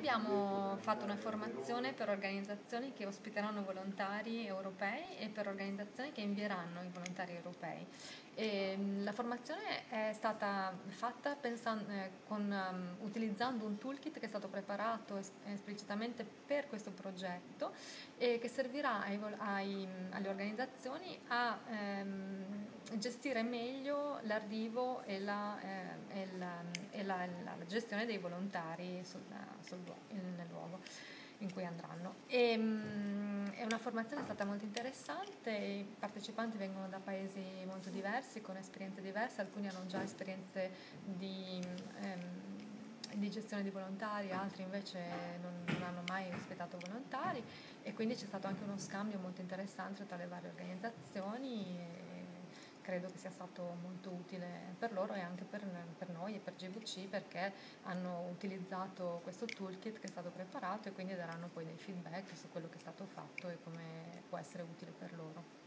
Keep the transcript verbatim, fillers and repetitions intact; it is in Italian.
abbiamo fatto una formazione per organizzazioni che ospiteranno volontari europei e per organizzazioni che invieranno i volontari europei. E, la formazione è stata fatta pensando, eh, con, um, utilizzando un toolkit che è stato preparato es- esplicitamente per questo progetto e che servirà ai, ai, alle organizzazioni a ehm, gestire meglio l'arrivo e, la, eh, e, la, e la, la, la gestione dei volontari sul, sul, nel luogo in cui andranno. E, um, è una formazione stata molto interessante, i partecipanti vengono da paesi molto diversi, con esperienze diverse, alcuni hanno già esperienze di, ehm, di gestione di volontari, altri invece non, non hanno mai ospitato volontari e quindi c'è stato anche uno scambio molto interessante tra le varie organizzazioni e credo che sia stato molto utile per loro e anche per, per noi e per G V C perché hanno utilizzato questo toolkit che è stato preparato e quindi daranno poi dei feedback su quello che è stato fatto e come può essere utile per loro.